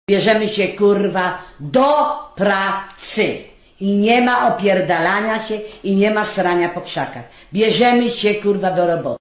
Bierzemy się, kurwa, do pracy. I nie ma opierdalania się i nie ma srania po krzakach. Bierzemy się, kurwa, do roboty.